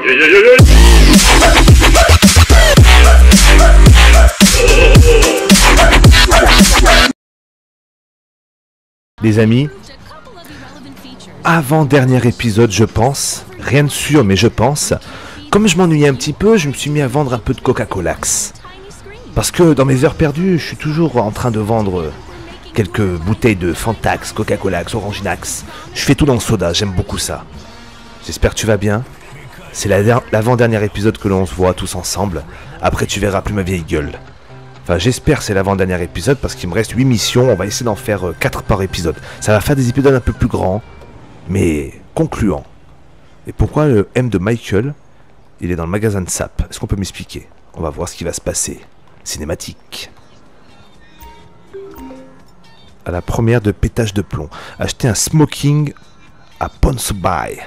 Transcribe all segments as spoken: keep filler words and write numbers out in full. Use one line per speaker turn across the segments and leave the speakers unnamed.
Les amis, avant-dernier épisode je pense, rien de sûr mais je pense, comme je m'ennuyais un petit peu, je me suis mis à vendre un peu de Coca-Colax. Parce que dans mes heures perdues, je suis toujours en train de vendre quelques bouteilles de Fantax, Coca-Colax, Oranginax. Je fais tout dans le soda, j'aime beaucoup ça. J'espère que tu vas bien. C'est l'avant-dernier épisode que l'on se voit tous ensemble. Après tu verras plus ma vieille gueule. Enfin j'espère que c'est l'avant-dernier épisode parce qu'il me reste huit missions. On va essayer d'en faire quatre par épisode. Ça va faire des épisodes un peu plus grands, mais concluants. Et pourquoi le M de Michael, il est dans le magasin de sap? Est-ce qu'on peut m'expliquer? On va voir ce qui va se passer. Cinématique. À la première de pétage de plomb. Acheter un smoking à Ponsonby.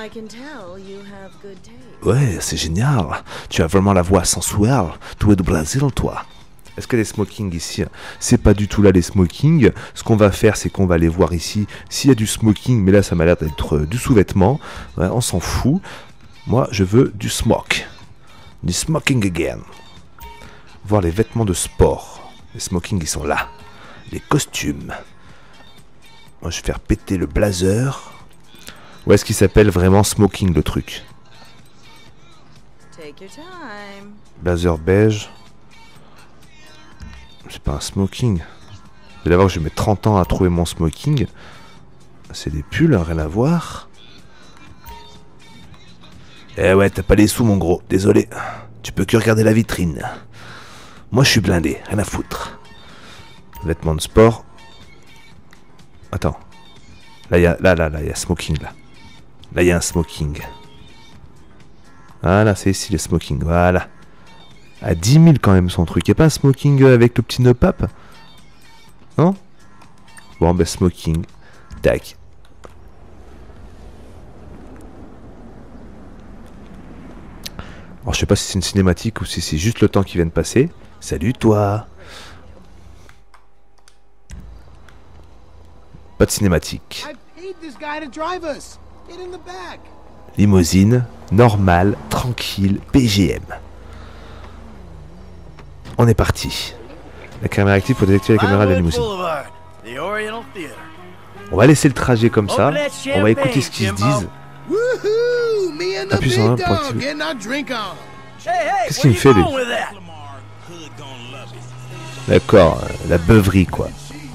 Ouais, c'est génial. Tu as vraiment la voix sensuelle. Tu es du Brésil, toi. Est-ce qu'il y a des smokings ici? C'est pas du tout là les smokings. Ce qu'on va faire, c'est qu'on va aller voir ici s'il y a du smoking. Mais là, ça m'a l'air d'être du sous-vêtement. Ouais, on s'en fout. Moi, je veux du smoke. Du smoking again. Voir les vêtements de sport. Les smokings, ils sont là. Les costumes. Moi, je vais faire péter le blazer. Ou est-ce qu'il s'appelle vraiment smoking, le truc? Blazer beige. C'est pas un smoking. Vous allez voir que je vais mettre trente ans à trouver mon smoking. C'est des pulls, hein, rien à voir. Eh ouais, t'as pas les sous, mon gros. Désolé. Tu peux que regarder la vitrine. Moi, je suis blindé. Rien à foutre. Vêtements de sport. Attends. Là, il y a, là, là, là, il y a smoking, là. Là, il y a un smoking. Voilà, c'est ici le smoking. Voilà. À dix mille quand même son truc. Il n'y a pas un smoking avec le petit nœud-pape? Non? Bon, ben smoking. Tac. Alors je sais pas si c'est une cinématique ou si c'est juste le temps qui vient de passer. Salut toi. Pas de cinématique. Limousine, normale, tranquille, P G M. On est parti. La caméra active pour détecter la caméra de la limousine. On va laisser le trajet comme ça. On va écouter ce qu'ils se disent. Appuie sur un pour activer. Qu'est-ce qu'il me fait lui? D'accord, la beuverie quoi.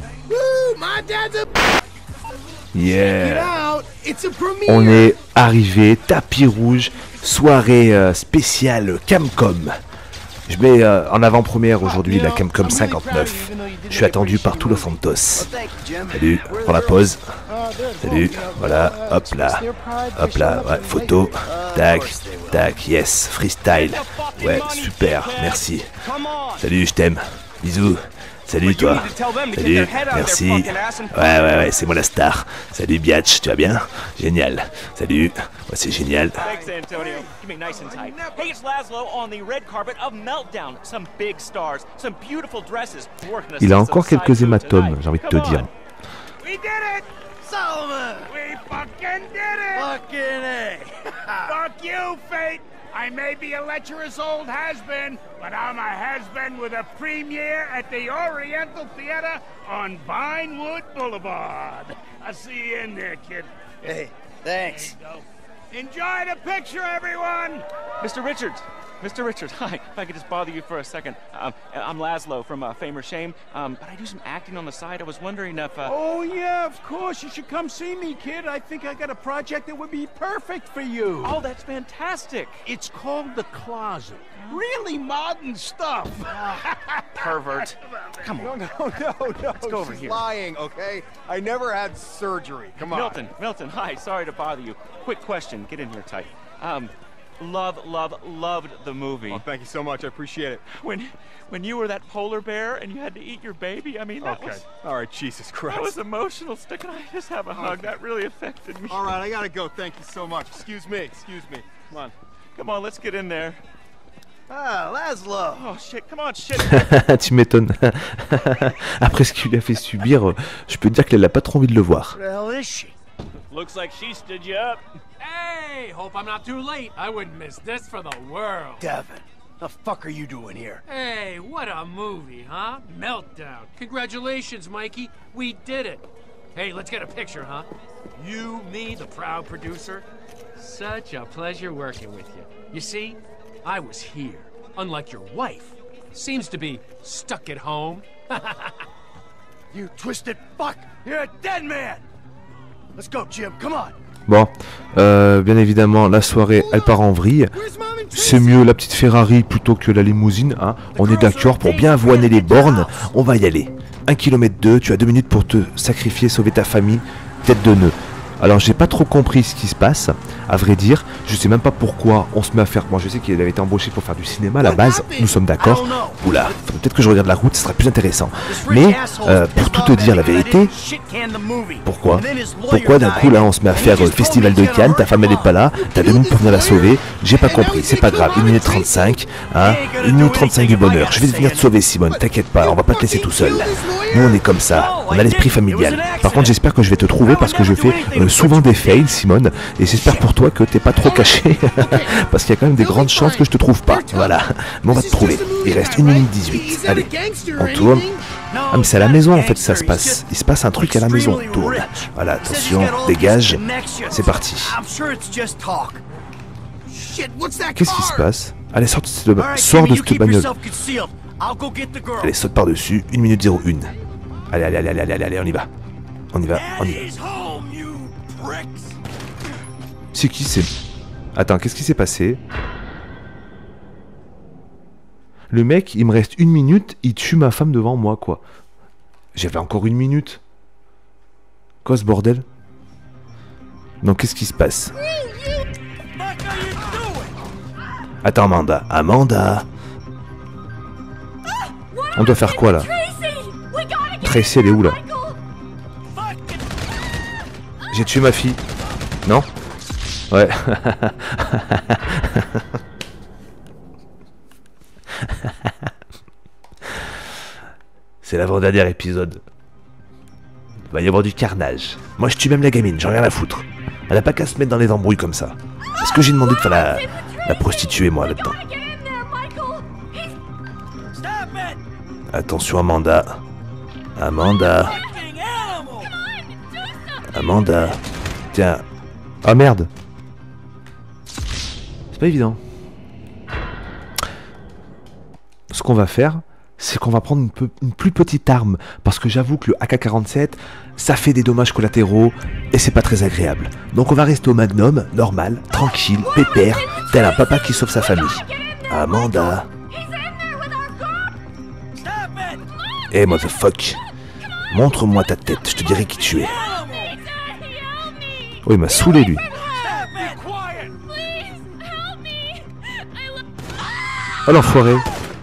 Yeah. On est arrivé, tapis rouge, soirée euh, spéciale Camcom. Je mets euh, en avant-première aujourd'hui la Camcom cinquante-neuf. Je suis attendu par tout Los Santos. Salut, prends la pause. Salut, voilà, hop là, hop là, ouais, photo, tac, tac, yes, freestyle. Ouais, super, merci. Salut, je t'aime, bisous. Salut toi, salut, merci. Ouais, ouais, ouais, c'est moi la star. Salut Biatch, tu vas bien? Génial. Salut, ouais, c'est génial. Il a encore quelques hématomes, j'ai envie de te dire.
I may be a lecherous old has-been, but I'm a has-been with a premiere at the Oriental Theater on Vinewood Boulevard. I'll see you in there, kid.
Hey, thanks.
Enjoy the picture, everyone!
Mister Richards, Mister Richards, hi. If I could just bother you for a second. Um, I'm Laszlo from uh, Fame or Shame, um, but I do some acting on the side. I was wondering if... Uh...
Oh, yeah, of course. You should come see me, kid. I think I got a project that would be perfect for you.
Oh, that's fantastic.
It's called The Closet. Really modern stuff.
Pervert. Come on.
No, no, no, no.
Let's go over
She's
here.
lying, okay? I never had surgery. Come on.
Milton, Milton, hi. Sorry to bother you. Quick question. Get in here tight. Um, love, love, loved the movie.
Oh, thank you so much. I appreciate it.
When, when you were that polar bear and you had to eat your baby, I mean, that
okay.
was...
All right, Jesus Christ.
That was emotional. Can I just have a hug?
Okay.
That really affected me.
All right, I gotta go. Thank you so much. Excuse me. Excuse me. Come on.
Come on, let's get in there.
Ah, Laszlo.
Oh shit, come on, shit.
Tu m'étonnes. Après ce qu'il lui a fait subir, je peux dire qu'elle n'a pas trop envie de le voir.
Where the hell is she?
Looks like she stood you up.
Hey!
Hey, hope I'm not too late. I wouldn't miss this for the world.
Devin, the fuck are you doing here?
Hey, what a movie, huh? Meltdown. Congratulations, Mikey. We did it. Hey, let's get a picture, huh? You, me, the proud producer. Such a pleasure working with you. You see, I was here, unlike your wife. Seems to be stuck at home.
You twisted fuck! You're a dead man! Let's go, Jim, come on!
Bon, euh, bien évidemment, la soirée, elle part en vrille. C'est mieux la petite Ferrari plutôt que la limousine, hein. On est d'accord, pour bien avoiner les bornes, on va y aller. Un kilomètre deux, tu as deux minutes pour te sacrifier, sauver ta famille, tête de nœud. Alors j'ai pas trop compris ce qui se passe, à vrai dire, je sais même pas pourquoi on se met à faire... Moi je sais qu'il avait été embauché pour faire du cinéma à la base, nous sommes d'accord. Oula, peut-être que je regarde la route, ce sera plus intéressant. Mais, euh, pour tout te dire la vérité, pourquoi Pourquoi d'un coup là on se met à faire le festival de Cannes, ta femme elle est pas là, t'as deux minutes pour venir la sauver, j'ai pas compris, c'est pas grave, une minute trente-cinq, hein, une minute trente-cinq du bonheur, je vais venir te sauver Simone, t'inquiète pas, on va pas te laisser tout seul. Nous on est comme ça, on a l'esprit familial. Par contre j'espère que je vais te trouver parce que je fais euh, souvent des fails Simone, et j'espère pour toi que t'es pas trop caché, parce qu'il y a quand même des grandes chances que je te trouve pas, voilà. Mais on va te trouver, il reste une minute dix-huit, allez, on tourne. Ah mais c'est à la maison en fait ça se passe, il se passe un truc à la maison, on tourne. Voilà, attention, dégage, c'est parti. Qu'est-ce qui se passe? Allez, sors de cette, sors de cette bagnole. Allez, saute par-dessus, une minute zéro un. Allez, allez, allez, allez, allez, allez, on y va. On y va, on y va. C'est qui c'est... Attends, qu'est-ce qui s'est passé? Le mec, il me reste une minute, il tue ma femme devant moi, quoi. J'avais encore une minute. Quoi ce bordel? Donc qu'est-ce qui se passe? Attends, Amanda. Amanda. On doit faire quoi, là? Tracy, elle est où, là? J'ai tué ma fille. Non? Ouais. C'est l'avant-dernier épisode. Il va y avoir du carnage. Moi je tue même la gamine, j'en ai rien à foutre. Elle a pas qu'à se mettre dans les embrouilles comme ça. Est-ce que j'ai demandé de faire la, la prostituée moi là-dedans? Attention Amanda. Amanda. Amanda. Tiens. Oh merde. C'est pas évident. Ce qu'on va faire, c'est qu'on va prendre une, peu, une plus petite arme. Parce que j'avoue que le A K quarante-sept, ça fait des dommages collatéraux et c'est pas très agréable. Donc on va rester au Magnum, normal, tranquille, pépère, tel un papa qui sauve sa famille. Amanda. Eh hey, motherfuck. Montre-moi ta tête, je te dirai qui tu es. Oh, il m'a saoulé lui. Oh l'enfoiré.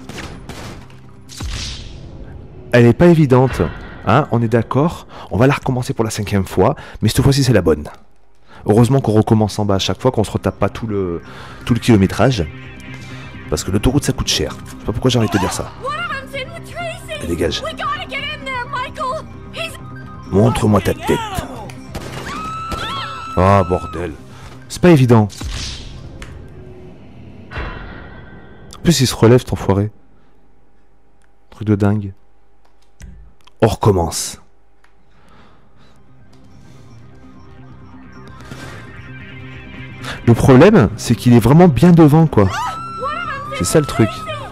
Elle est pas évidente, hein, on est d'accord. On va la recommencer pour la cinquième fois, mais cette fois-ci c'est la bonne. Heureusement qu'on recommence en bas à chaque fois, qu'on se retape pas tout le, tout le kilométrage. Parce que l'autoroute ça coûte cher. Je sais pas pourquoi j'ai envie de te dire ça. Et dégage. Montre-moi ta tête. Ah, oh, bordel. C'est pas évident. En plus, il se relève, cet enfoiré. Truc de dingue. On recommence. Le problème, c'est qu'il est vraiment bien devant, quoi. C'est ça le truc.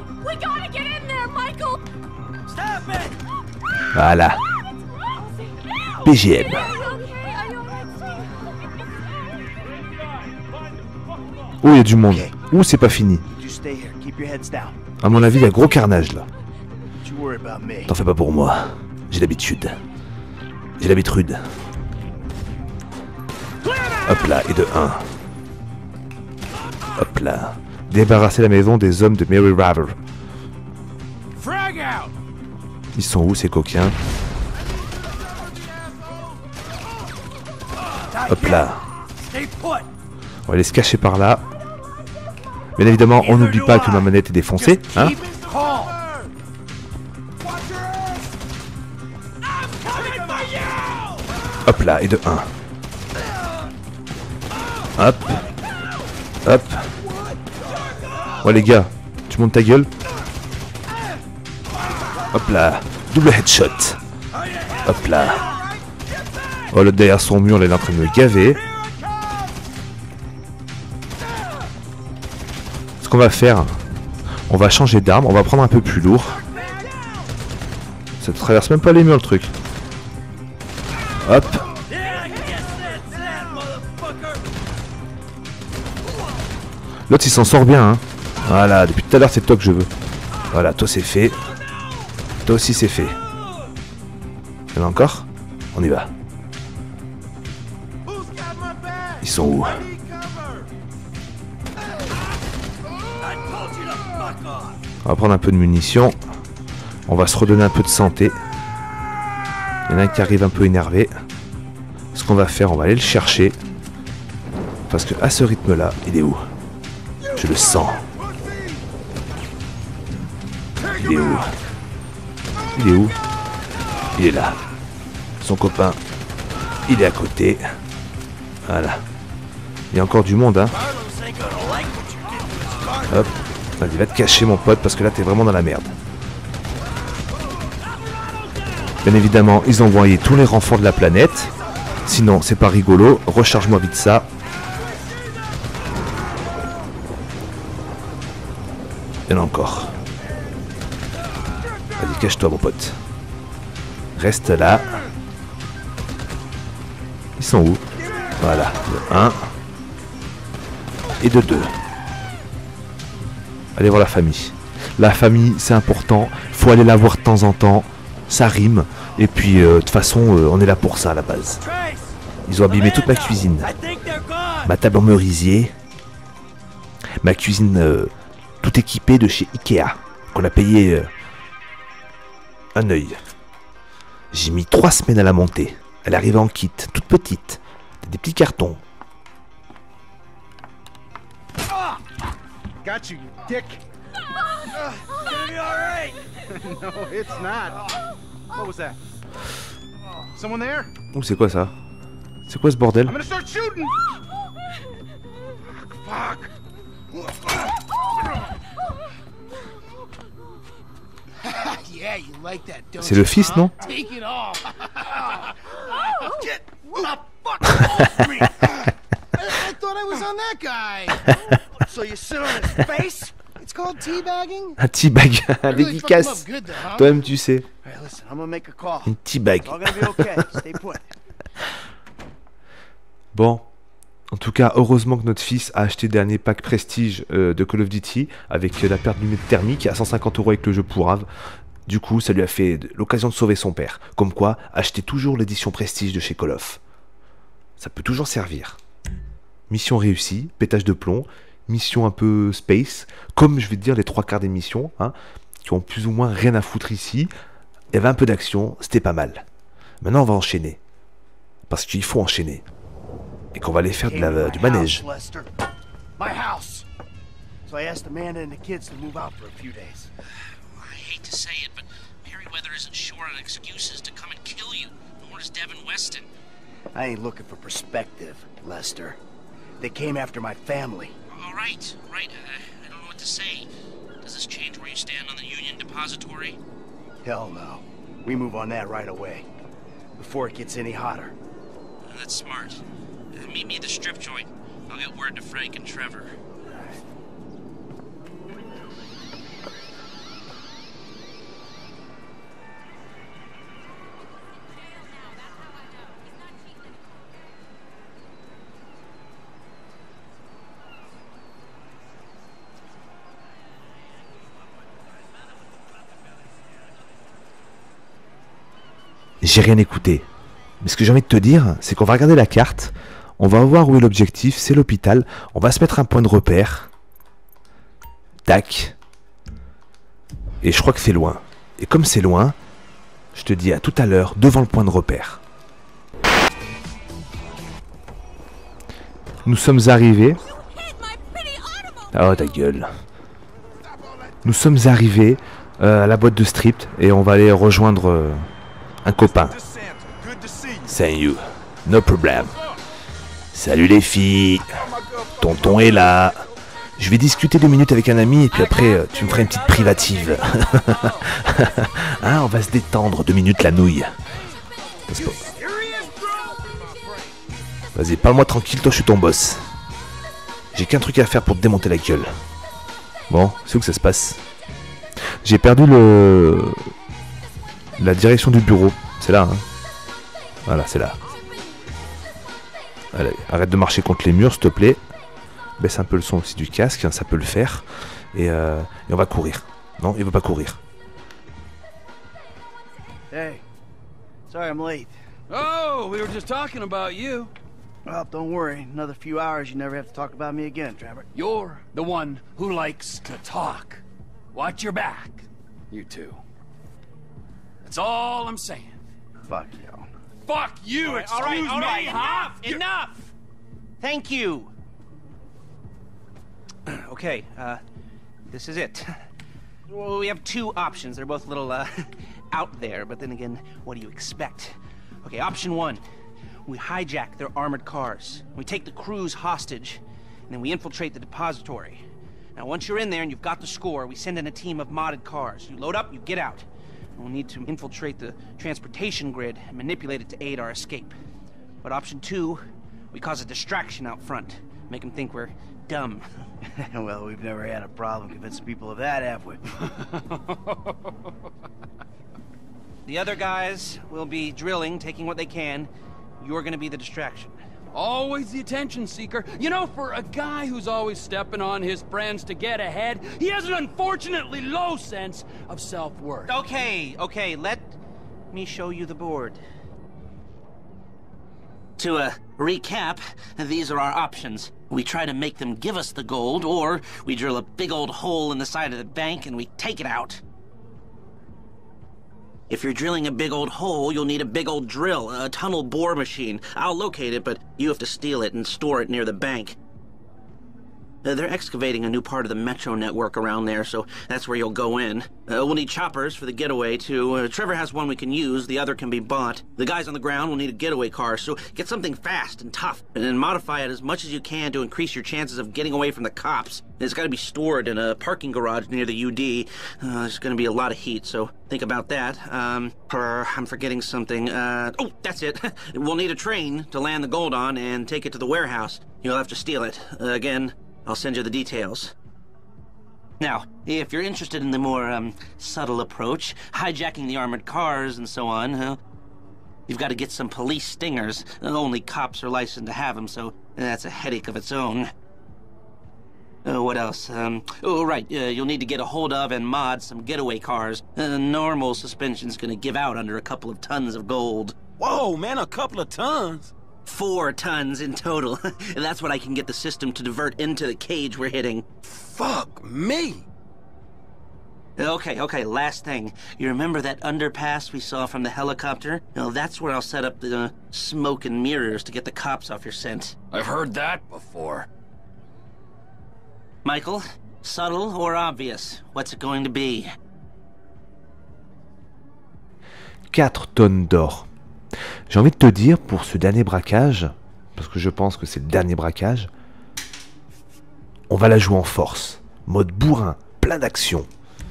Voilà. P G M. Oh, il y a du monde. Ouh, c'est pas fini. À mon avis, il y a gros carnage, là. T'en fais pas pour moi. J'ai l'habitude. J'ai l'habitude. Hop là, et de un. Hop là. Débarrasser la maison des hommes de Mary Raver. Ils sont où ces coquins? Hop là. On va aller se cacher par là. Bien évidemment, on n'oublie pas que ma manette est défoncée, hein. Hop là, et de un. Hop. Hop. Ouais les gars, tu montes ta gueule. Hop là. Double headshot. Hop là. Oh l'autre derrière son mur, là, il est en train de me gaver. Ce qu'on va faire, on va changer d'arme, on va prendre un peu plus lourd. Ça traverse même pas les murs le truc. Hop. L'autre il s'en sort bien hein. Voilà, depuis tout à l'heure c'est toi que je veux. Voilà, toi c'est fait. Toi aussi c'est fait. Il y en a encore? On y va. Ils sont où? On va prendre un peu de munitions. On va se redonner un peu de santé. Il y en a un qui arrive un peu énervé. Ce qu'on va faire, on va aller le chercher. Parce que à ce rythme-là, il est où? Je le sens. Il est où? Il est où? Il est là. Son copain, il est à côté. Voilà. Il y a encore du monde, hein. Hop. Vas-y, va te cacher, mon pote, parce que là, t'es vraiment dans la merde. Bien évidemment, ils ont envoyé tous les renforts de la planète. Sinon, c'est pas rigolo. Recharge-moi vite ça. Il y en a encore. Vas-y, cache-toi, mon pote. Reste là. Ils sont où? Voilà, de un. Et de deux. Allez voir la famille. La famille, c'est important. Faut aller la voir de temps en temps. Ça rime. Et puis, euh, de toute façon, euh, on est là pour ça à la base. Ils ont abîmé toute ma cuisine. Ma table en merisier. Ma cuisine euh, tout équipée de chez Ikea. Qu'on a payé euh, un œil. J'ai mis trois semaines à la monter. Elle est arrivée en kit, toute petite. Des petits cartons.
Got you, you dick. Uh, it's gonna be all right. No, it's not. What was that? Someone there?
Ouh, c'est quoi ça? C'est quoi ce bordel?
I'm gonna start shooting. Fuck.
Yeah, you like that, don't
C'est le fils, non?
Take it all.
Get the fuck off me.
I thought I was on that guy.
So you sit on his face?
It's called teabagging.
Un teabag, un
I really fucked him
dédicace.
up good, though, huh?
Toi-même, tu sais.
All right, listen, I'm gonna make a call.
Une teabag.
It's all gonna be okay. Stay put.
Bon. En tout cas, heureusement que notre fils a acheté le dernier pack Prestige euh, de Call of Duty avec euh, la perte d'unité thermique à cent cinquante euros avec le jeu pourrave. Du coup, ça lui a fait l'occasion de sauver son père. Comme quoi, achetez toujours l'édition Prestige de chez Call of. Ça peut toujours servir. Mission réussie, pétage de plomb, mission un peu space, comme je vais te dire les trois quarts des missions, hein, qui ont plus ou moins rien à foutre ici. Il y avait un peu d'action, c'était pas mal. Maintenant, on va enchaîner. Parce qu'il faut enchaîner. Et qu'on va aller faire de la, du manège.
Lester. My house. So I asked Amanda and the kids to move out for a few days.
I hate to say it, but Merryweather isn't short on excuses to come and kill you, nor is Devin Weston.
I ain't looking for perspective, Lester. They came after my family.
All right, right. Uh, I don't know what to say. Does this change where you stand on the Union Depository?
Hell no. We move on that right away. Before it gets any hotter.
Uh, that's smart. Uh, meet me at the strip joint. I'll get word to Frank and Trevor.
J'ai rien écouté. Mais ce que j'ai envie de te dire, c'est qu'on va regarder la carte. On va voir où est l'objectif. C'est l'hôpital. On va se mettre un point de repère. Tac. Et je crois que c'est loin. Et comme c'est loin, je te dis à tout à l'heure devant le point de repère. Nous sommes arrivés. Oh ta gueule. Nous sommes arrivés euh, à la boîte de strip et on va aller rejoindre euh, un copain. Thank you. No problem. Salut les filles. Tonton est là. Je vais discuter deux minutes avec un ami et puis après tu me feras une petite privative. Hein, on va se détendre deux minutes la nouille. Vas-y, parle-moi tranquille, toi je suis ton boss. J'ai qu'un truc à faire pour te démonter la gueule. Bon, c'est où que ça se passe? J'ai perdu le... la direction du bureau. C'est là, hein. Voilà, c'est là. Allez, arrête de marcher contre les murs, s'il te plaît. Baisse un peu le son aussi du casque, hein, ça peut le faire. Et, euh, et on va courir. Non, il veut pas courir.
Hey, sorry I'm late.
Oh, we were just talking about you.
Well, don't worry. Another few hours, you never have to talk about me again, Trevor.
You're the one who likes to talk. Watch your back, you two. That's all I'm saying.
Fuck you.
Fuck you,
All
excuse
right, all right,
me,
enough,
huh?
enough! Thank you. Okay, uh, this is it. Well, we have two options. They're both a little, uh, out there, but then again, what do you expect? Okay, option one. We hijack their armored cars. We take the crews hostage, and then we infiltrate the depository. Now, once you're in there and you've got the score, we send in a team of modded cars. You load up, you get out. We'll need to infiltrate the transportation grid and manipulate it to aid our escape. But option two, we cause a distraction out front. Make them think we're dumb.
Well, we've never had a problem convincing people of that, have we?
The other guys will be drilling, taking what they can. You're gonna be the distraction.
Always the attention seeker. You know, for a guy who's always stepping on his friends to get ahead, he has an unfortunately low sense of self-worth.
Okay, okay, let me show you the board. To uh, recap, these are our options. We try to make them give us the gold, or we drill a big old hole in the side of the bank and we take it out. If you're drilling a big old hole, you'll need a big old drill, a tunnel bore machine. I'll locate it, but you have to steal it and store it near the bank. Uh, they're excavating a new part of the metro network around there, so that's where you'll go in. Uh, we'll need choppers for the getaway, too. Uh, Trevor has one we can use, the other can be bought. The guys on the ground will need a getaway car, so get something fast and tough, and then modify it as much as you can to increase your chances of getting away from the cops. It's got to be stored in a parking garage near the U D. Uh, there's going to be a lot of heat, so think about that. Um, per, I'm forgetting something. Uh, oh, that's it. We'll need a train to land the gold on and take it to the warehouse. You'll have to steal it. Uh, again, I'll send you the details. Now, if you're interested in the more, um, subtle approach, hijacking the armored cars and so on, uh, you've got to get some police stingers. Only cops are licensed to have them, so that's a headache of its own. Uh, what else? Um, oh, right, uh, you'll need to get a hold of and mod some getaway cars. Uh, normal suspension's gonna give out under a couple of tons of gold.
Whoa, man, a couple of tons?
Four tons in total. That's what I can get the system to divert into the cage we're hitting.
Fuck me.
Okay, okay, last thing. You remember that underpass we saw from the helicopter? Well, that's where I'll set up the uh, smoke and mirrors to get the cops off your scent.
I've heard that before.
Michael, subtle or obvious? What's it going to be?
quatre tonnes d'or. J'ai envie de te dire, pour ce dernier braquage, parce que je pense que c'est le dernier braquage, on va la jouer en force. Mode bourrin, plein d'action.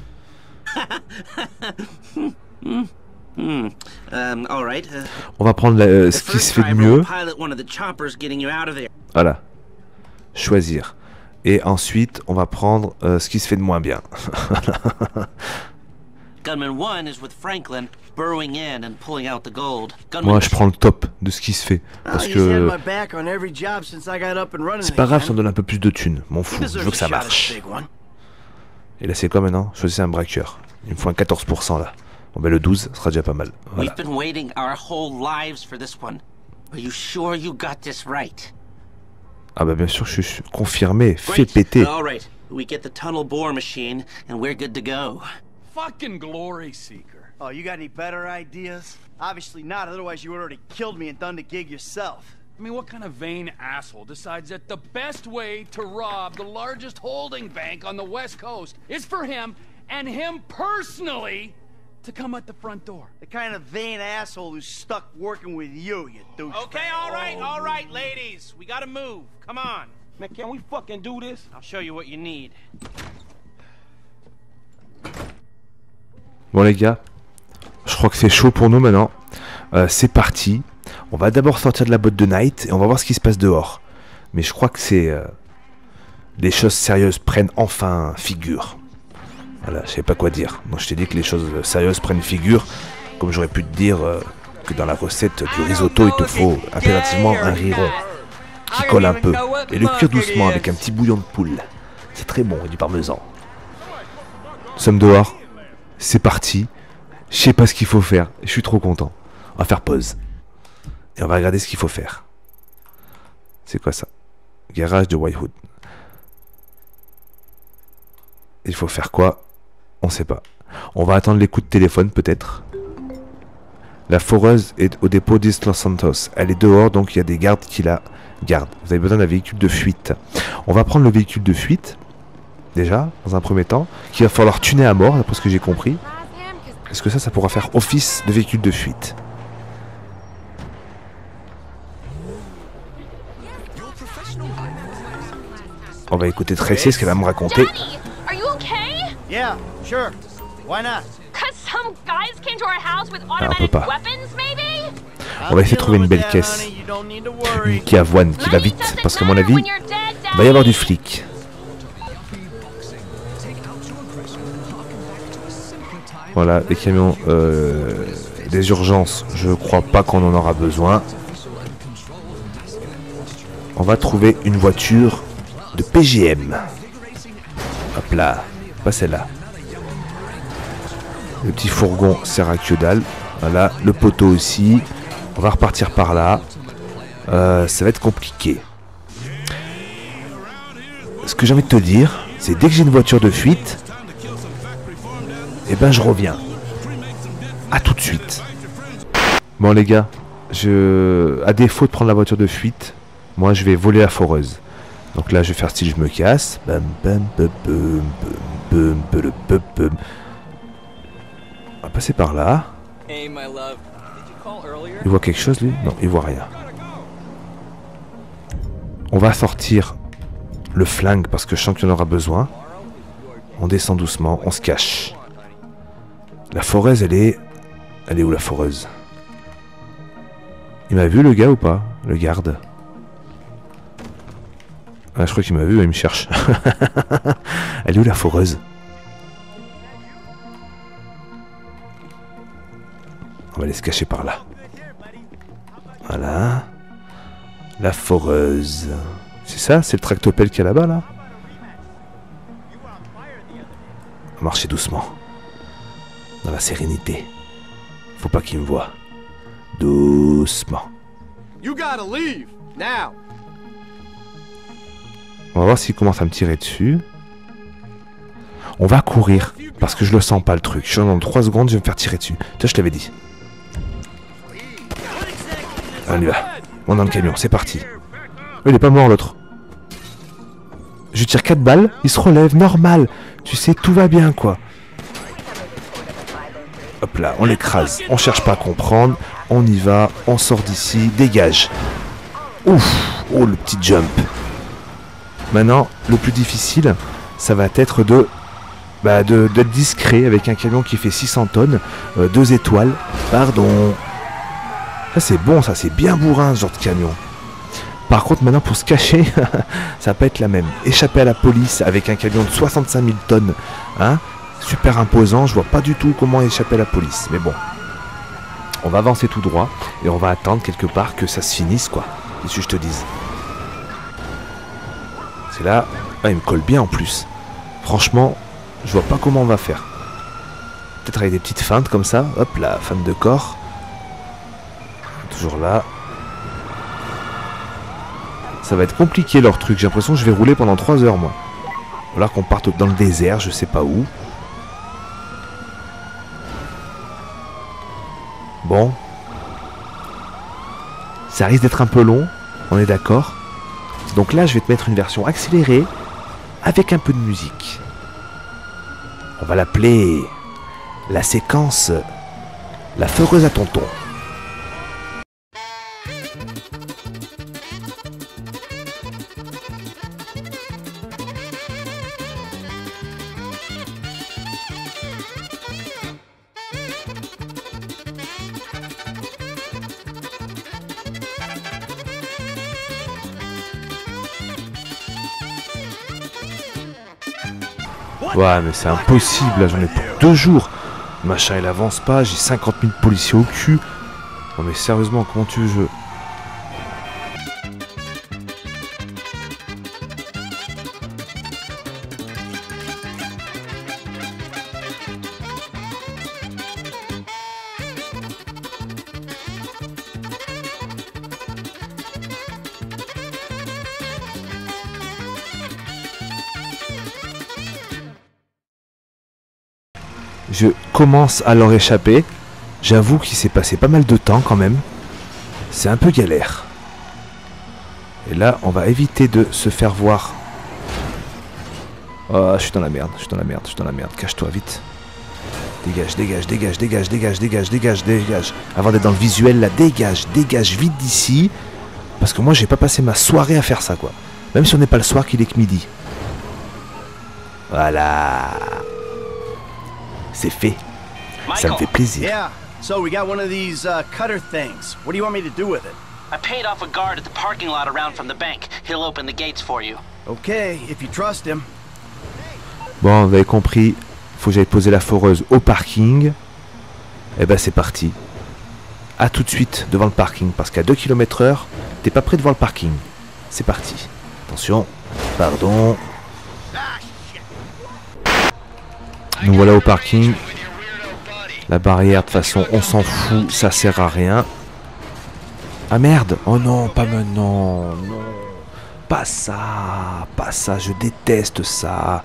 mm, mm. Um, all right. uh,
On va prendre la- euh, ce qui se fait de mieux. Voilà. Choisir. Et ensuite, on va prendre euh, ce qui se fait de moins bien.
Gunman one is with Franklin, burrowing in and pulling out the gold.
Moi, je prends le top de ce qui se fait. Parce
Oh, he's had
que
my back on every job since I got up and running
c'est pas grave si on
again.
donne un peu plus de thunes. M'en
He
fous, je
deserves
veux que ça
a shot at
marche.
a big one.
Et là, c'est quoi maintenant? Choisissez un braqueur. Il me faut un quatorze pour cent là. Bon, ben le douze, ce sera déjà pas mal. Voilà.
We've been waiting our whole lives for this one. Are you sure you got this right?
Ah bah bien sûr, je suis confirmé. Fais
Great.
péter.
All right. We get the tunnel bore machine, and we're good to go.
Fucking glory seeker.
Oh, you got any better ideas? Obviously not, otherwise you would already killed me and done the gig yourself.
I mean, what kind of vain asshole decides that the best way to rob the largest holding bank on the West Coast is for him, and him personally, to come at the front door.
The kind of vain asshole who's stuck working with you, you douche.
Okay, all right, all right, ladies. We gotta move. Come on.
Man, can we fucking do this?
I'll show you what you need.
Bon les gars, je crois que c'est chaud pour nous maintenant. Euh, c'est parti. On va d'abord sortir de la boîte de Night et on va voir ce qui se passe dehors. Mais je crois que c'est... Euh, les choses sérieuses prennent enfin figure. Voilà, je sais pas quoi dire. Donc je t'ai dit que les choses sérieuses prennent figure. Comme j'aurais pu te dire euh, que dans la recette du risotto, il te faut impérativement un riz rond qui colle un peu. Et le cuire doucement avec un petit bouillon de poule. C'est très bon, et du parmesan. Nous sommes dehors. C'est parti. Je sais pas ce qu'il faut faire. Je suis trop content. On va faire pause. Et on va regarder ce qu'il faut faire. C'est quoi ça? Garage de Whitewood. Il faut faire quoi? On sait pas. On va attendre les coups de téléphone peut-être. La foreuse est au dépôt d'East Los Santos. Elle est dehors, donc il y a des gardes qui la gardent. Vous avez besoin d'un véhicule de fuite. On va prendre le véhicule de fuite. Déjà, dans un premier temps. Qu'il va falloir tuner à mort, d'après ce que j'ai compris. Est-ce que ça, ça pourra faire office de véhicule de fuite? On va écouter Tracy, ce qu'elle va me raconter.
Are you okay?
Yeah, sure. Why not?
Cause some guys came to our house with
Ah, on peut
automatic
pas.
weapons, maybe?
On va essayer de trouver une belle caisse. Une qui avoine, qui va vite. Parce qu'à mon avis, il va y avoir du flic. Voilà, les camions euh, des urgences, je crois pas qu'on en aura besoin. On va trouver une voiture de P G M. Hop là, pas celle-là. Le petit fourgon sert à que dalle. Voilà, le poteau aussi. On va repartir par là. Euh, ça va être compliqué. Ce que j'ai envie de te dire, c'est dès que j'ai une voiture de fuite, et eh ben je reviens. À tout de suite. Bon les gars, je, à défaut de prendre la voiture de fuite, moi je vais voler la foreuse. Donc là je vais faire style je me casse. Bam, bam, bam, bam, bam, bam, bam, bam. On va passer par là.
Hey, my love. Did you call earlier?
Il voit quelque chose lui? Non, il voit rien. On va sortir le flingue parce que je sens qu'il en aura besoin. On descend doucement, on se cache. La foreuse, elle est... Elle est où la foreuse? Il m'a vu le gars ou pas? Le garde. Ah, je crois qu'il m'a vu, il me cherche. Elle est où la foreuse? On va aller se cacher par là. Voilà. La foreuse. C'est ça? C'est le tractopelle qu'il y a là-bas, là? On va marcher doucement. Dans la sérénité. Faut pas qu'il me voie. Doucement.
You gotta leave now.
On va voir s'il commence à me tirer dessus. On va courir. Parce que je le sens pas le truc. Je suis dans trois secondes, je vais me faire tirer dessus. Toi, je t'avais dit. Allez, on y va. On est dans le camion, c'est parti. Oh, il est pas mort l'autre. Je tire quatre balles, il se relève, normal. Tu sais, tout va bien quoi. Hop là, on l'écrase. On cherche pas à comprendre. On y va, on sort d'ici, dégage. Ouf, oh le petit jump. Maintenant, le plus difficile, ça va être de... Bah, de d'être discret avec un camion qui fait six cents tonnes, euh, deux étoiles. Pardon. Ça c'est bon, ça c'est bien bourrin ce genre de camion. Par contre maintenant pour se cacher, ça va pas être la même. Échapper à la police avec un camion de soixante-cinq mille tonnes, hein, super imposant, je vois pas du tout comment échapper à la police. Mais bon, on va avancer tout droit et on va attendre quelque part que ça se finisse quoi. Qu'est-ce que je te dise? C'est là, ah, il me colle bien en plus. Franchement, je vois pas comment on va faire. Peut-être avec des petites feintes comme ça, hop là, feinte de corps. Toujours là. Ça va être compliqué leur truc. J'ai l'impression que je vais rouler pendant trois heures moi. Ou alors qu'on parte dans le désert, je sais pas où. Bon. Ça risque d'être un peu long. On est d'accord. Donc là je vais te mettre une version accélérée. Avec un peu de musique. On va l'appeler la séquence La foreuse à tonton. Ouais, mais c'est impossible, là, j'en ai pour deux jours. Machin, il avance pas, j'ai cinquante mille policiers au cul. Non mais sérieusement, comment tu veux je... Je commence à leur échapper. J'avoue qu'il s'est passé pas mal de temps quand même. C'est un peu galère. Et là, on va éviter de se faire voir. Oh, je suis dans la merde, je suis dans la merde, je suis dans la merde. Cache-toi vite. Dégage, dégage, dégage, dégage, dégage, dégage, dégage, dégage. Avant d'être dans le visuel, là, dégage, dégage vite d'ici. Parce que moi, j'ai pas passé ma soirée à faire ça, quoi. Même si on n'est pas le soir, qu'il est que midi. Voilà. C'est fait. Ça me fait plaisir.
Yeah. So we got one of these uh, cutter things. What do you want me to do with it?
I paid off a guard at the parking lot around from the bank. He'll open the gates for you.
Okay, if you trust him.
Bon, vous avez compris. Faut que j'aille poser la foreuse au parking. Et ben c'est parti. A tout de suite devant le parking. Parce qu'à deux kilomètres heure, t'es pas prêt devant le parking. C'est parti. Attention. Pardon. Nous voilà au parking. La barrière, de toute façon, on s'en fout, ça sert à rien. Ah merde! Oh non, pas maintenant! Non! Pas ça! Pas ça, je déteste ça!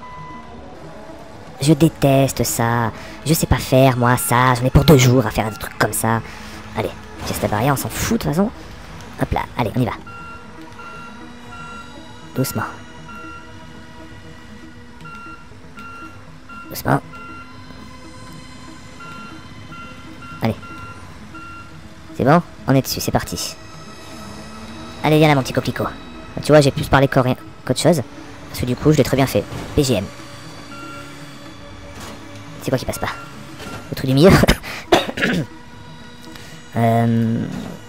Je déteste ça. Je sais pas faire, moi, ça. J'en ai pour deux jours à faire des trucs comme ça. Allez, casse la barrière, on s'en fout de toute façon. Hop là, allez, on y va. Doucement. Doucement. Allez. C'est bon? On est dessus, c'est parti. Allez, viens là, mon petit coquelicot. Tu vois, j'ai plus parlé qu'autre chose. Parce que du coup, je l'ai très bien fait. P G M. C'est quoi qui passe pas? Le truc du milieu. euh...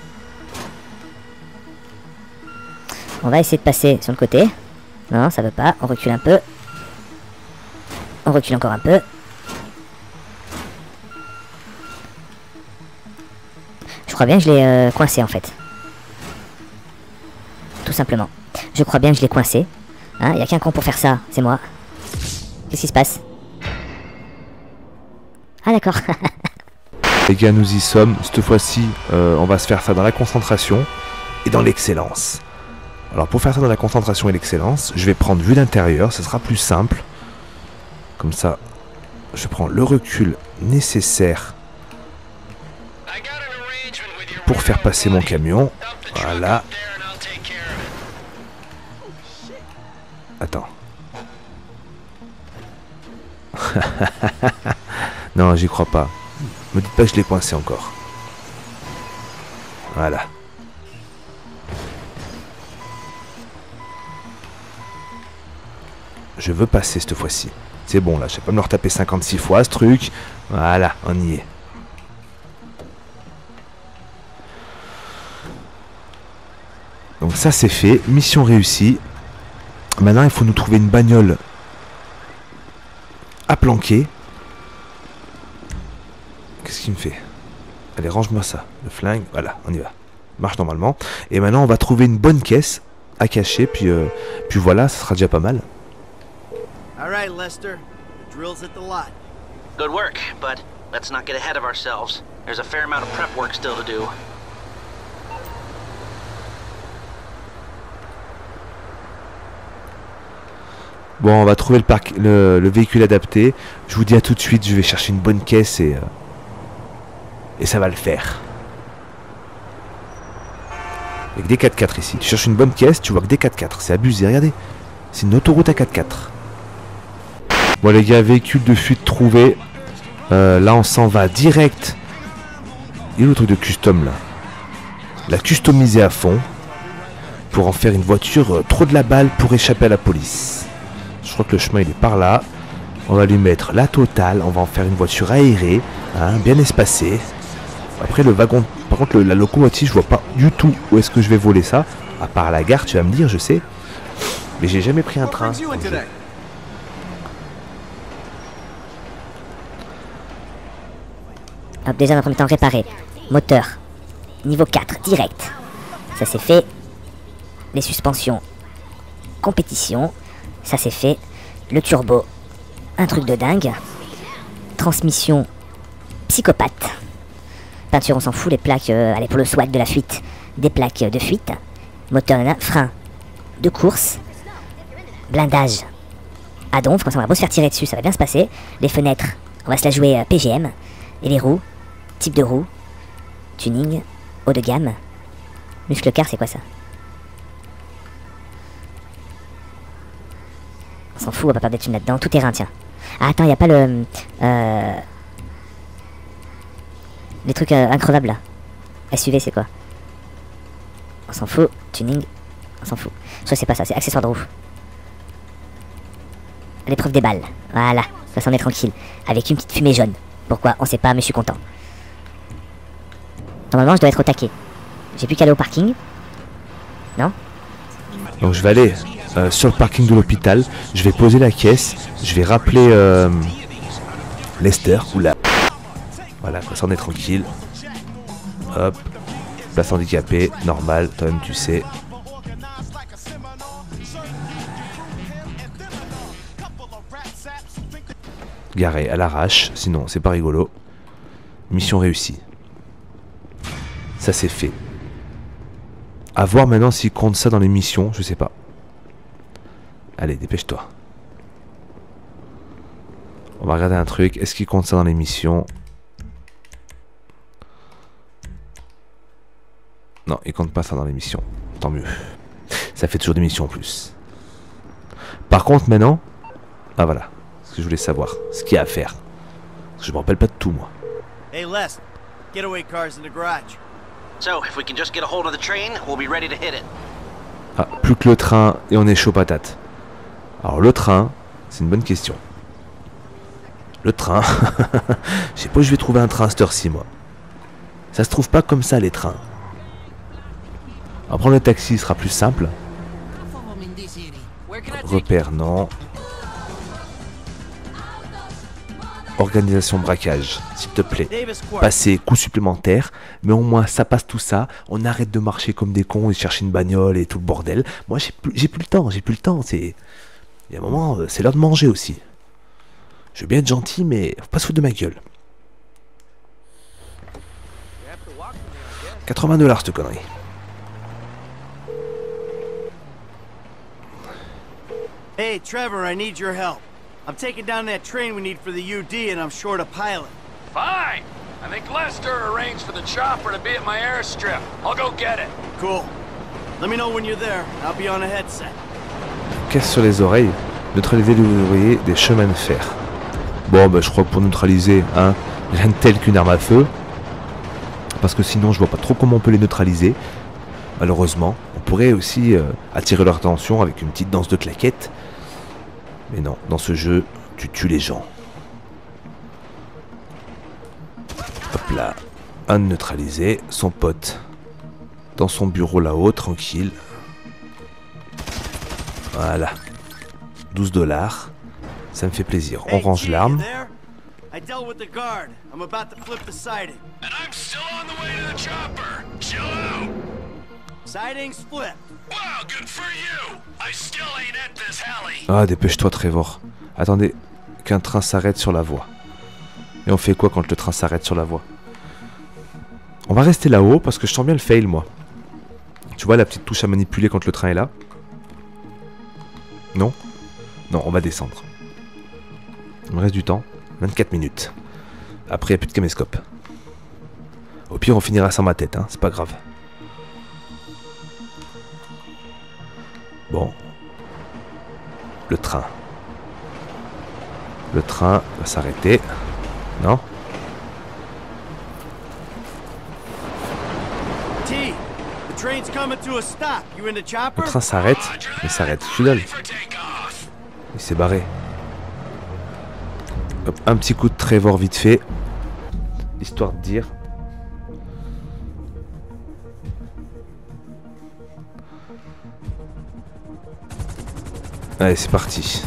On va essayer de passer sur le côté. Non, ça veut pas. On recule un peu. On recule encore un peu. Je crois bien que je l'ai euh, coincé en fait. Tout simplement. Je crois bien que je l'ai coincé. Hein, y a qu'un con pour faire ça, c'est moi. Qu'est-ce qui se passe? Ah d'accord.
Les gars, nous y sommes. Cette fois-ci, euh, on va se faire ça dans la concentration et dans l'excellence. Alors pour faire ça dans la concentration et l'excellence, je vais prendre vue d'intérieur, ce sera plus simple. Comme ça, je prends le recul nécessaire pour faire passer mon camion. Voilà. Attends. Non, j'y crois pas. Me dites pas que je l'ai coincé encore. Voilà. Je veux passer cette fois-ci. C'est bon là, je vais pas me le retaper cinquante-six fois ce truc. Voilà, on y est. Donc ça c'est fait, mission réussie. Maintenant il faut nous trouver une bagnole à planquer. Qu'est-ce qu'il me fait? Allez, range-moi ça, le flingue, voilà, on y va. Marche normalement. Et maintenant on va trouver une bonne caisse à cacher, puis, euh, puis voilà, ça sera déjà pas mal.
All right, Lester. The drill's at the lot.
Good work, but let's not get ahead of ourselves. There's a fair amount of prep work still to do.
Bon, on va trouver le, parc, le, le véhicule adapté. Je vous dis à tout de suite, je vais chercher une bonne caisse et... Euh, et ça va le faire. Avec des quatre quatre ici. Tu cherches une bonne caisse, tu vois que des quatre quatre. C'est abusé, regardez. C'est une autoroute à quatre quatre. Bon les gars, véhicule de fuite trouvé. Euh, là, on s'en va direct. Il est où le truc de custom, là? La customiser à fond. Pour en faire une voiture euh, trop de la balle pour échapper à la police. Je crois que le chemin, il est par là. On va lui mettre la totale. On va en faire une voiture aérée. Hein, bien espacée. Après, le wagon... Par contre, le, la locomotive, je vois pas du tout où est-ce que je vais voler ça. À part à la gare, tu vas me dire, je sais. Mais j'ai jamais pris un train.
Hop, déjà dans le premier temps réparé. Moteur. Niveau quatre, direct. Ça c'est fait. Les suspensions. Compétition. Ça c'est fait. Le turbo. Un truc de dingue. Transmission. Psychopathe. Peinture, on s'en fout. Les plaques, euh, allez, pour le swag de la fuite. Des plaques de fuite. Moteur, nana. Frein. De course. Blindage. À donf, comme ça on va beau se faire tirer dessus, ça va bien se passer. Les fenêtres, on va se la jouer euh, P G M. Et les roues. Type de roue. Tuning. Haut de gamme. Muscle car, c'est quoi ça? On s'en fout, on va pas perdre des thunes là-dedans. Tout terrain, tiens. Ah, attends, y a pas le... Euh... Les trucs euh, increvables, là. S U V, c'est quoi? On s'en fout. Tuning. On s'en fout. Je sais c'est pas ça, c'est accessoire de roue. L'épreuve des balles. Voilà. Ça s'en est tranquille. Avec une petite fumée jaune. Pourquoi? On sait pas, mais je suis content. Normalement, je dois être au taquet. J'ai plus qu'à aller au parking. Non?
Donc je vais aller euh, sur le parking de l'hôpital. Je vais poser la caisse. Je vais rappeler euh, Lester. Oula. Voilà, ça en est tranquille. Hop. Place handicapée. Normal. Toi-même, tu sais. Garé à l'arrache. Sinon, c'est pas rigolo. Mission réussie. Ça, c'est fait. À voir maintenant s'il compte ça dans les missions, je sais pas. Allez, dépêche-toi. On va regarder un truc. Est-ce qu'il compte ça dans les missions? Non, il compte pas ça dans les missions. Tant mieux. Ça fait toujours des missions en plus. Par contre, maintenant... Ah, voilà. Ce que je voulais savoir. Ce qu'il y a à faire. Parce que je me rappelle pas de tout, moi.
Hey, Les. Getaway car's in the garage.
So, if we can just get a hold of the train, we'll be ready to hit it.
Ah, plus que le train et on est chaud patate. Alors le train, c'est une bonne question. Le train, je sais pas où je vais trouver un train à cette heure-ci, moi. Ça se trouve pas comme ça, les trains. On va prendre le taxi, ce sera plus simple. Repère, non. Organisation braquage, s'il te plaît. Passer coup supplémentaire, mais au moins ça passe tout ça. On arrête de marcher comme des cons et chercher une bagnole et tout le bordel. Moi j'ai plus, j'ai plus le temps, j'ai plus le temps. C'est, il y a un moment, c'est l'heure de manger aussi. Je veux bien être gentil, mais faut pas se foutre de ma gueule. quatre-vingts dollars cette connerie.
Hey Trevor, I need your help. I'm taking down that train we need for the U D and I'm short a pilot.
Fine. I think Lester arranged for the chopper to be at my airstrip. I'll go get it.
Cool. Let me know when you're there. I'll be on a headset.
Casse sur les oreilles. Neutraliser les ouvriers des chemins de fer. Bon, bah je crois que pour neutraliser, hein, rien de tel qu'une arme à feu. Parce que sinon, je vois pas trop comment on peut les neutraliser. Malheureusement, on pourrait aussi euh, attirer leur attention avec une petite danse de claquettes. Mais non, dans ce jeu, tu tues les gens. Hop là. Un neutralisé, son pote. Dans son bureau là-haut, tranquille. Voilà. douze dollars. Ça me fait plaisir. On range l'arme.
I dealt with the guard. I'm about to flip the siding.
And I'm still on the way to the chopper. Chill out.
Siding's flipped.
Wow, good for you. I still ain't at this alley.
Ah, dépêche-toi, Trevor. Attendez qu'un train s'arrête sur la voie. Et on fait quoi quand le train s'arrête sur la voie? On va rester là-haut parce que je sens bien le fail, moi. Tu vois la petite touche à manipuler quand le train est là? Non? Non, on va descendre. Il me reste du temps. vingt-quatre minutes. Après, il n'y a plus de caméscope. Au pire, on finira sans ma tête, hein. C'est pas grave. Bon. Le train. Le train va s'arrêter. Non?
T, the train's coming to a stop. You in the chopper?
Le train s'arrête, il s'arrête. Je suis là. Il s'est barré. Hop, un petit coup de Trevor vite fait. Histoire de dire. Allez, c'est parti.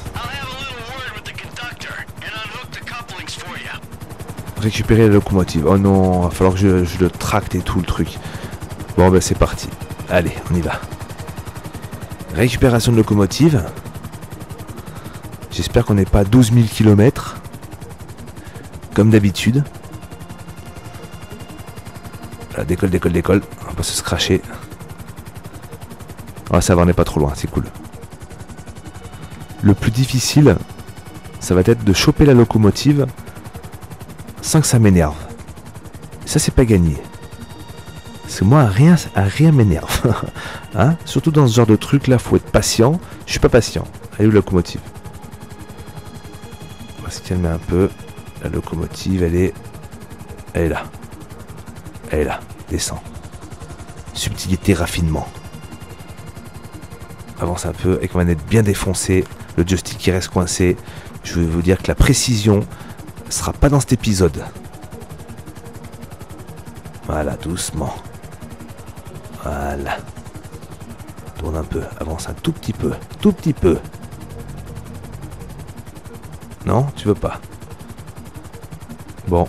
Récupérer la locomotive. Oh non, il va falloir que je, je le tracte et tout le truc. Bon, ben c'est parti. Allez, on y va. Récupération de locomotive. J'espère qu'on n'est pas à douze mille kilomètres. Comme d'habitude. Voilà, décolle, décolle, décolle. On va pas se scratcher. Ah, ça va, on n'est pas trop loin, c'est cool. Le plus difficile, ça va être de choper la locomotive sans que ça m'énerve. Ça, c'est pas gagné. Parce que moi, rien, rien m'énerve. Hein? Surtout dans ce genre de truc là, faut être patient. Je suis pas patient. Elle est où la locomotive? On va se calmer un peu. La locomotive, elle est... Elle est là. Elle est là. Descend. Subtilité, raffinement. Avance un peu avec ma manette bien défoncée. Le joystick qui reste coincé. Je vais vous dire que la précision sera pas dans cet épisode. Voilà, doucement. Voilà. Tourne un peu. Avance un tout petit peu. Tout petit peu. Non, tu veux pas. Bon.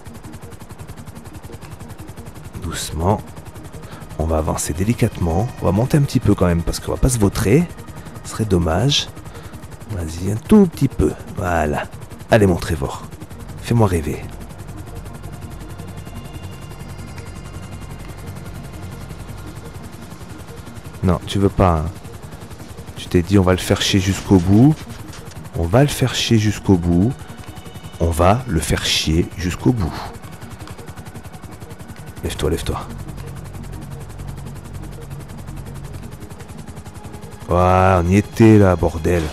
Doucement. On va avancer délicatement. On va monter un petit peu quand même parce qu'on va pas se vautrer. Ce serait dommage. Vas-y, un tout petit peu. Voilà. Allez, mon Trevor. Fais-moi rêver. Non, tu veux pas. Hein. Tu t'es dit on va le faire chier jusqu'au bout. On va le faire chier jusqu'au bout. On va le faire chier jusqu'au bout. Lève-toi, lève-toi. Voilà, on y était là, bordel.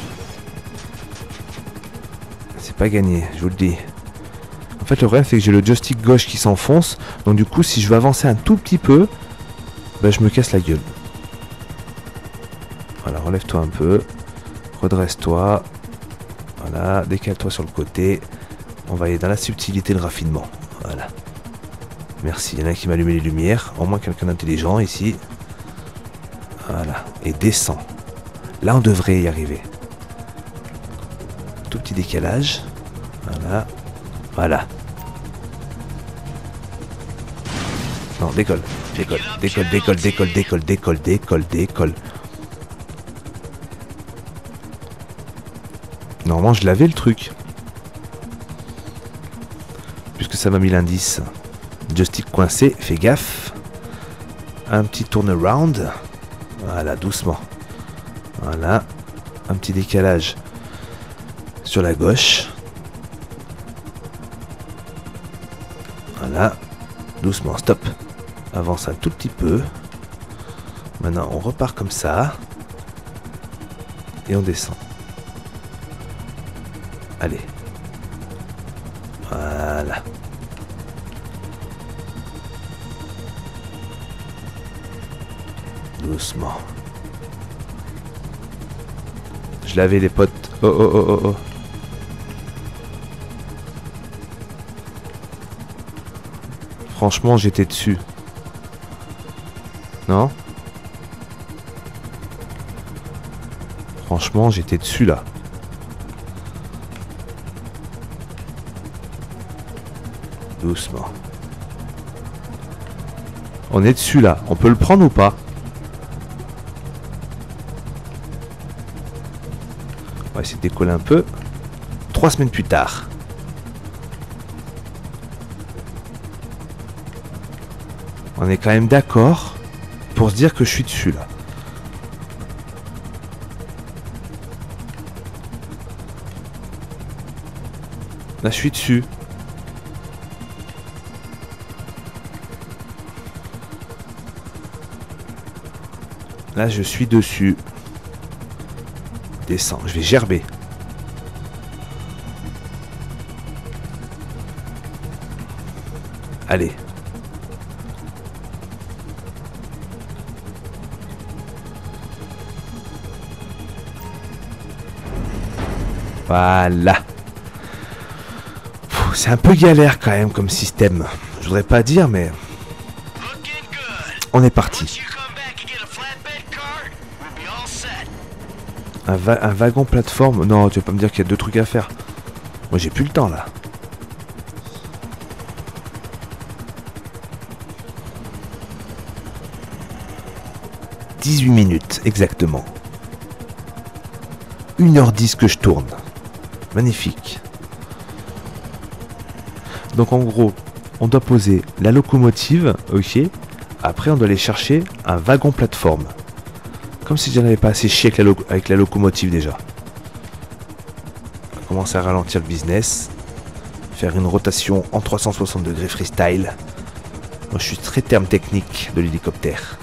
C'est pas gagné, je vous le dis. En fait, le problème, c'est que j'ai le joystick gauche qui s'enfonce. Donc du coup, si je veux avancer un tout petit peu, ben, je me casse la gueule. Voilà, relève-toi un peu. Redresse-toi. Voilà, décale-toi sur le côté. On va aller dans la subtilité, le raffinement. Voilà. Merci, il y en a qui m'a allumé les lumières. Au moins quelqu'un d'intelligent ici. Voilà, et descend. Là, on devrait y arriver. Tout petit décalage. Voilà. Voilà. Non, décolle. Décolle, décolle, décolle, décolle, décolle, décolle, décolle, décolle. Normalement, je l'avais le truc. Puisque ça m'a mis l'indice. Joystick coincé, fais gaffe. Un petit turnaround. Voilà, doucement. Voilà. Un petit décalage sur la gauche. Voilà. Doucement, stop. Avance un tout petit peu. Maintenant, on repart comme ça. Et on descend. Allez. Voilà. Doucement. Je l'avais les potes. Oh oh oh oh oh. Franchement, j'étais dessus. Non? Franchement, j'étais dessus là. Doucement. On est dessus là. On peut le prendre ou pas? On va essayer de décoller un peu. Trois semaines plus tard. On est quand même d'accord pour se dire que je suis dessus là. Là, je suis dessus. Là, je suis dessus. Descends, je vais gerber. Allez. Voilà. C'est un peu galère quand même comme système. Je voudrais pas dire, mais... On est parti. Un, va un wagon plateforme. Non, tu vas pas me dire qu'il y a deux trucs à faire. Moi, j'ai plus le temps, là. dix-huit minutes, exactement. une heure dix que je tourne. Magnifique. Donc, en gros, on doit poser la locomotive, ok. Après, on doit aller chercher un wagon plateforme. Comme si j'en avais pas assez chier avec la, avec la locomotive déjà. On va commencer à ralentir le business. Faire une rotation en trois cent soixante degrés freestyle. Moi je suis très terme technique de l'hélicoptère.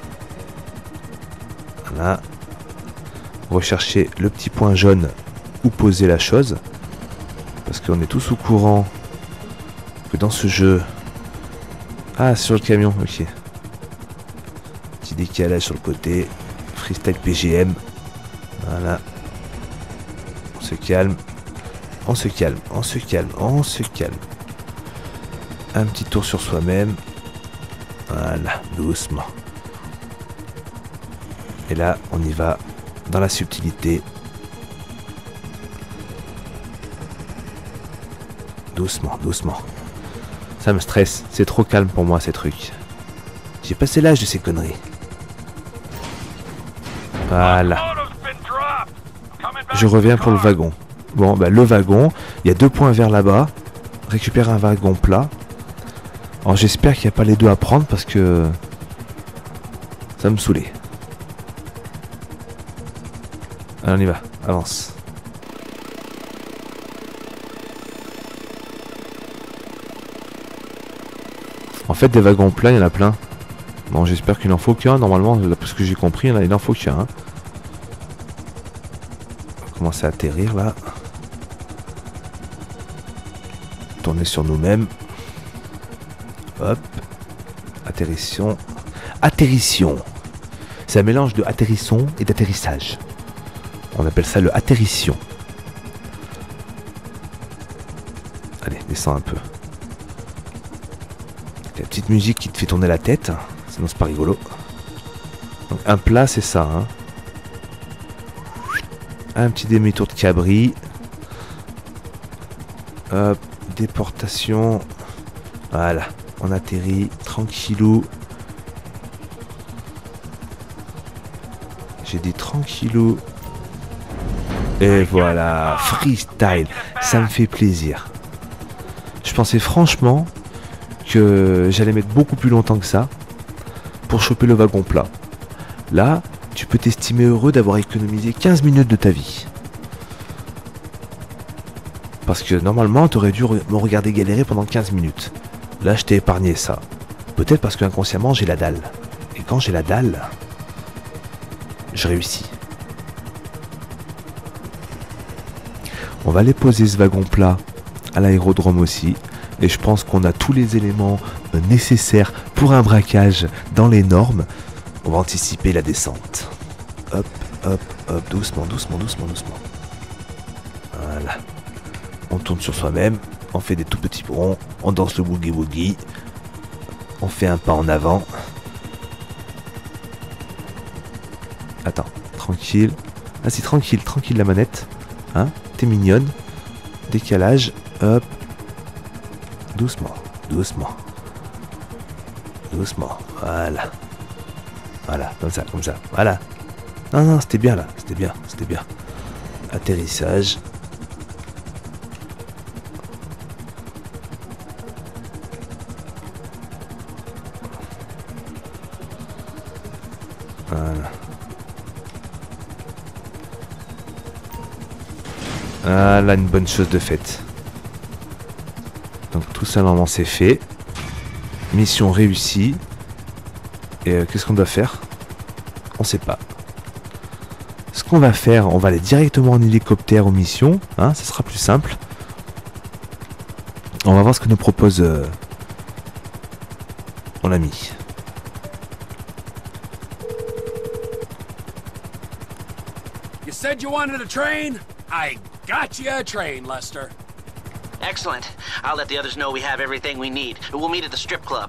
Voilà. Rechercher le petit point jaune où poser la chose. Parce qu'on est tous au courant que dans ce jeu... Ah, sur le camion, ok. Petit décalage sur le côté. Freestyle P G M. Voilà. On se calme. On se calme. On se calme. On se calme. Un petit tour sur soi-même. Voilà. Doucement. Et là, on y va dans la subtilité. Doucement, doucement. Ça me stresse. C'est trop calme pour moi, ces trucs. J'ai passé l'âge de ces conneries. Voilà. Je reviens pour le wagon. Bon, bah le wagon, il y a deux points verts là-bas. Récupère un wagon plat. Alors j'espère qu'il n'y a pas les deux à prendre parce que ça me saoulait. Allez, on y va. Avance. En fait, des wagons plats, il y en a plein. Bon, j'espère qu'il en faut qu'un. Normalement, d'après ce que j'ai compris, il en faut qu'un. Hein. On va commencer à atterrir là. Tourner sur nous-mêmes. Hop. Atterrisson. Atterrisson. C'est un mélange de atterrisson et d'atterrissage. On appelle ça le atterrisson. Allez, descends un peu. La petite musique qui te fait tourner la tête. Sinon c'est pas rigolo. Donc un plat c'est ça. Hein. Un petit demi-tour de cabri. Hop. Déportation. Voilà. On atterrit tranquillou. J'ai dit tranquillou. Et voilà. Freestyle. Ça me fait plaisir. Je pensais franchement que j'allais mettre beaucoup plus longtemps que ça pour choper le wagon plat. Là, tu peux t'estimer heureux d'avoir économisé quinze minutes de ta vie. Parce que normalement, tu aurais dû me regarder galérer pendant quinze minutes. Là, je t'ai épargné ça. Peut-être parce qu'inconsciemment, j'ai la dalle. Et quand j'ai la dalle, je réussis. On va aller poser ce wagon plat à l'aérodrome aussi. Et je pense qu'on a tous les éléments nécessaires pour un braquage dans les normes. On va anticiper la descente. Hop, hop, hop, doucement, doucement, doucement, doucement. Voilà. On tourne sur soi-même. On fait des tout petits ronds. On danse le boogie-woogie. On fait un pas en avant. Attends, tranquille. Ah, c'est tranquille, tranquille la manette. Hein, t'es mignonne. Décalage. Hop. Doucement, doucement. Doucement, voilà. Voilà, comme ça, comme ça, voilà. Non, non, c'était bien là, c'était bien, c'était bien. Atterrissage. Voilà. Voilà une bonne chose de faite. Donc tout ça normalement c'est fait. Mission réussie. Et euh, qu'est-ce qu'on doit faire? On sait pas. Ce qu'on va faire, on va aller directement en hélicoptère aux missions. Hein, ça sera plus simple. On va voir ce que nous propose euh, mon ami.
You said you wanted a train? I got you a train, Lester.
Excellent. I'll let the others know we have everything we need. We'll meet at the strip club.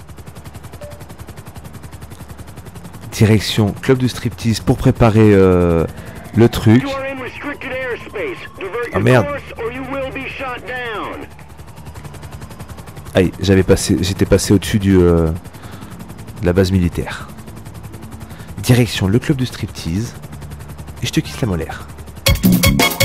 Direction club du striptease pour préparer euh, le truc. Ah merde. Aïe, j'avais passé, j'étais passé au-dessus du euh, de la base militaire. Direction le club du striptease et je te quitte la molaire.